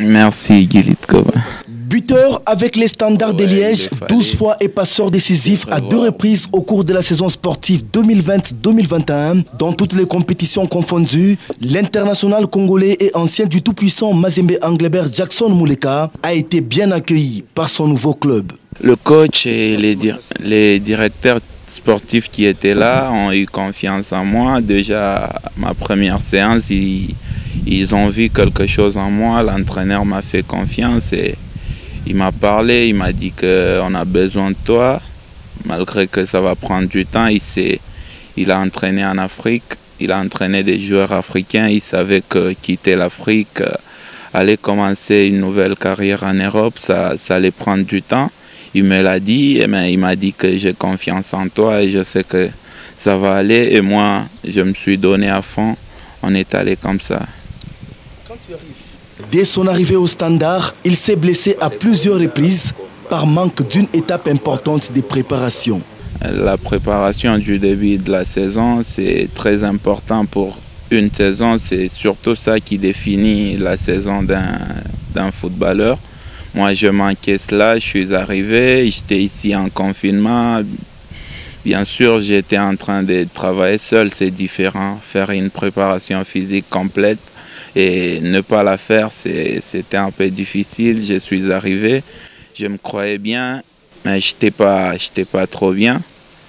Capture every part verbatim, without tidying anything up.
Merci Guilit Koba. Buteur avec les Standards de Liège, douze fois et passeur décisif à deux reprises au cours de la saison sportive deux mille vingt deux mille vingt et un. Dans toutes les compétitions confondues, l'international congolais et ancien du tout-puissant Mazembe Englebert Jackson Mouleka a été bien accueilli par son nouveau club. Le coach et les, dir les directeurs sportifs qui étaient là ont eu confiance en moi. Déjà, ma première séance, ils, ils ont vu quelque chose en moi. L'entraîneur m'a fait confiance et il m'a parlé, il m'a dit qu'on a besoin de toi, malgré que ça va prendre du temps. Il, il a entraîné en Afrique, il a entraîné des joueurs africains, il savait que quitter l'Afrique, aller commencer une nouvelle carrière en Europe, ça, ça allait prendre du temps. Il me l'a dit, et bien, il m'a dit que j'ai confiance en toi et je sais que ça va aller. Et moi, je me suis donné à fond, on est allé comme ça. Quand tu arrives Dès son arrivée au Standard, il s'est blessé à plusieurs reprises par manque d'une étape importante des préparations. La préparation du début de la saison, c'est très important pour une saison. C'est surtout ça qui définit la saison d'un footballeur. Moi, je manquais cela, je suis arrivé, j'étais ici en confinement. Bien sûr, j'étais en train de travailler seul, c'est différent. Faire une préparation physique complète et ne pas la faire, c'était un peu difficile. Je suis arrivé, je me croyais bien, mais je n'étais pas, j'étais pas trop bien.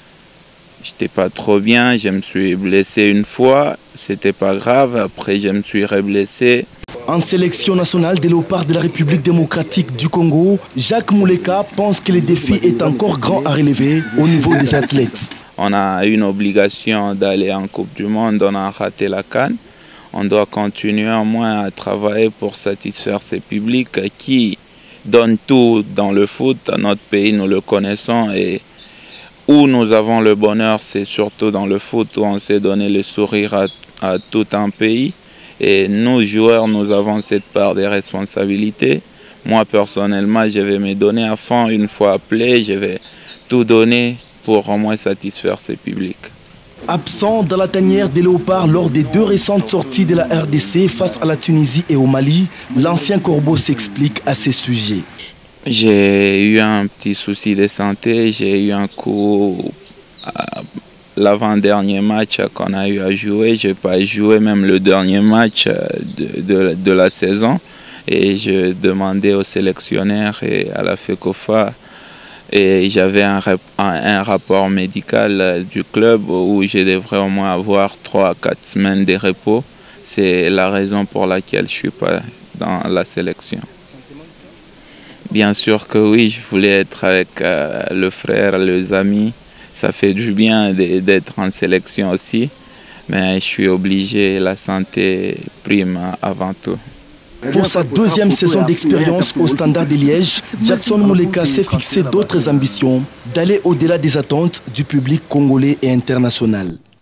Je n'étais pas trop bien, je me suis blessé une fois, c'était pas grave. Après, je me suis reblessé. En sélection nationale des Léopards de la République démocratique du Congo, Jacques Mouleka pense que le défi est encore grand à relever au niveau des athlètes. On a une obligation d'aller en Coupe du Monde, on a raté la CAN. On doit continuer au moins à travailler pour satisfaire ces publics qui donnent tout dans le foot. Dans notre pays, nous le connaissons et où nous avons le bonheur, c'est surtout dans le foot où on s'est donné le sourire à, à tout un pays. Et nous, joueurs, nous avons cette part des responsabilités. Moi, personnellement, je vais me donner à fond. Une fois appelé, je vais tout donner pour au moins satisfaire ces publics. Absent dans la tanière des Léopards lors des deux récentes sorties de la R D C face à la Tunisie et au Mali, l'ancien Corbeau s'explique à ces sujets. J'ai eu un petit souci de santé, j'ai eu un coup à l'avant-dernier match qu'on a eu à jouer. Je n'ai pas joué même le dernier match de, de, de la saison. Et je demandais au sélectionneur et à la FECOFA. Et j'avais un, un rapport médical du club où je devrais au moins avoir trois à quatre semaines de repos. C'est la raison pour laquelle je ne suis pas dans la sélection. Bien sûr que oui, je voulais être avec euh, le frère, les amis. Ça fait du bien d'être en sélection aussi. Mais je suis obligé, la santé prime avant tout. Pour sa deuxième saison d'expérience au Standard de Liège, Jackson Mouleka s'est fixé d'autres ambitions, d'aller au-delà des attentes du public congolais et international.